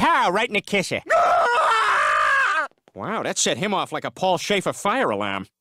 pow, right in the kisser. Wow, that set him off like a Paul Schaefer fire alarm.